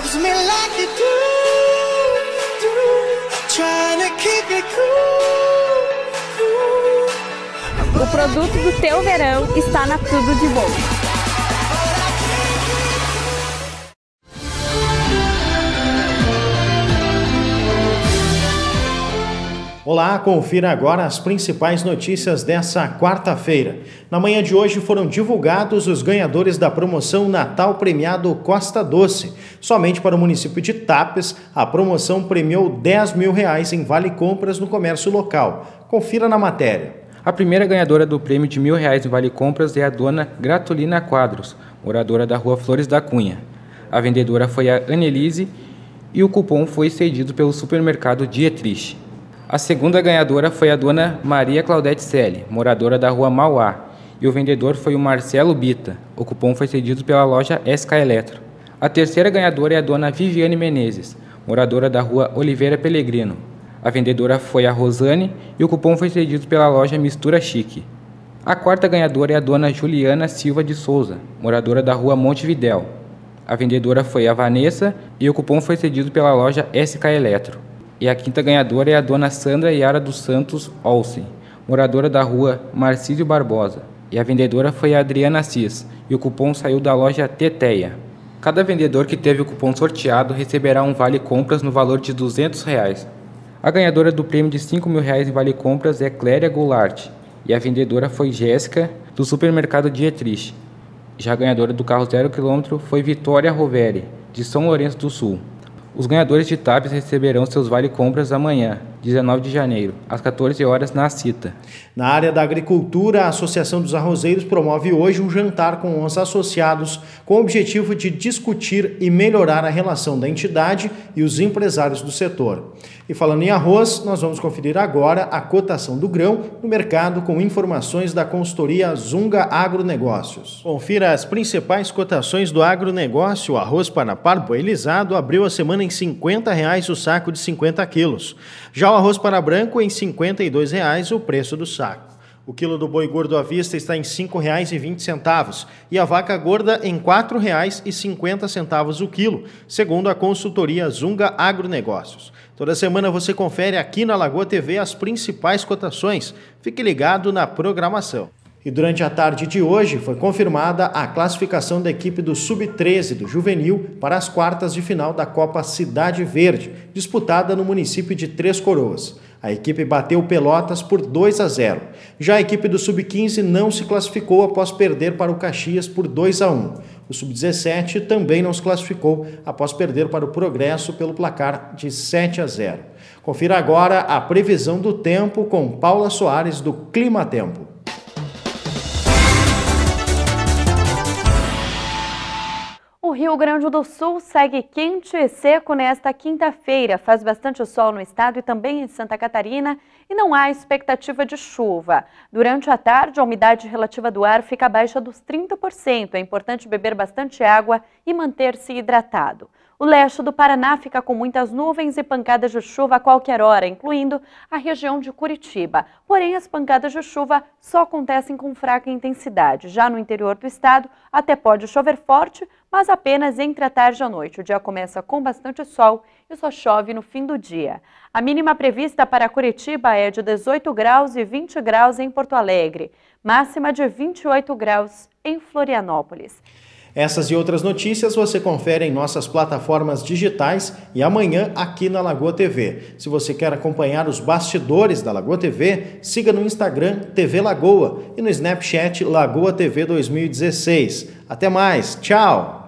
loves me like you do, trying to keep it cool. O produto do teu verão está na Tudo de Bom. Olá, confira agora as principais notícias dessa quarta-feira. Na manhã de hoje foram divulgados os ganhadores da promoção Natal Premiado Costa Doce. Somente para o município de Tapes, a promoção premiou R$10 mil em vale compras no comércio local. Confira na matéria. A primeira ganhadora do prêmio de R$1.000 em vale compras é a dona Gratulina Quadros, moradora da rua Flores da Cunha. A vendedora foi a Annelise e o cupom foi cedido pelo supermercado Dietrich. A segunda ganhadora foi a dona Maria Claudete Selle, moradora da rua Mauá, e o vendedor foi o Marcelo Bita. O cupom foi cedido pela loja SK Eletro. A terceira ganhadora é a dona Viviane Menezes, moradora da rua Oliveira Pellegrino. A vendedora foi a Rosane e o cupom foi cedido pela loja Mistura Chique. A quarta ganhadora é a dona Juliana Silva de Souza, moradora da rua Montevidéu. A vendedora foi a Vanessa e o cupom foi cedido pela loja SK Eletro. E a quinta ganhadora é a dona Sandra Yara dos Santos Olsen, moradora da rua Marcílio Barbosa. E a vendedora foi a Adriana Assis, e o cupom saiu da loja Teteia. Cada vendedor que teve o cupom sorteado receberá um vale compras no valor de R$200. A ganhadora do prêmio de R$5 mil em vale compras é Cléria Goulart, e a vendedora foi Jéssica, do supermercado Dietrich. Já a ganhadora do carro 0 km foi Vitória Roveri, de São Lourenço do Sul. Os ganhadores de Tapes receberão seus vale-compras amanhã, 19 de janeiro, às 14 horas na Cita. Na área da agricultura, a Associação dos Arrozeiros promove hoje um jantar com os associados com o objetivo de discutir e melhorar a relação da entidade e os empresários do setor. E falando em arroz, nós vamos conferir agora a cotação do grão no mercado com informações da consultoria Zunga Agronegócios. Confira as principais cotações do agronegócio. O arroz Panapar boilizado abriu a semana em R$ 50,00 o saco de 50 quilos. Já o arroz para branco em R$ 52,00 o preço do saco. O quilo do boi gordo à vista está em R$ 5,20 e a vaca gorda em R$ 4,50 o quilo, segundo a consultoria Zunga Agronegócios. Toda semana você confere aqui na Lagoa TV as principais cotações. Fique ligado na programação. E durante a tarde de hoje foi confirmada a classificação da equipe do Sub-13 do Juvenil para as quartas de final da Copa Cidade Verde, disputada no município de Três Coroas. A equipe bateu Pelotas por 2-0. Já a equipe do Sub-15 não se classificou após perder para o Caxias por 2-1. O Sub-17 também não se classificou após perder para o Progresso pelo placar de 7-0. Confira agora a previsão do tempo com Paula Soares do Clima Tempo. O Rio Grande do Sul segue quente e seco nesta quinta-feira. Faz bastante sol no estado e também em Santa Catarina e não há expectativa de chuva. Durante a tarde, a umidade relativa do ar fica abaixo dos 30%. É importante beber bastante água e manter-se hidratado. O leste do Paraná fica com muitas nuvens e pancadas de chuva a qualquer hora, incluindo a região de Curitiba. Porém, as pancadas de chuva só acontecem com fraca intensidade. Já no interior do estado, até pode chover forte, mas apenas entre a tarde e a noite. O dia começa com bastante sol e só chove no fim do dia. A mínima prevista para Curitiba é de 18 graus e 20 graus em Porto Alegre, máxima de 28 graus em Florianópolis. Essas e outras notícias você confere em nossas plataformas digitais e amanhã aqui na Lagoa TV. Se você quer acompanhar os bastidores da Lagoa TV, siga no Instagram TV Lagoa e no Snapchat Lagoa TV 2016. Até mais, tchau!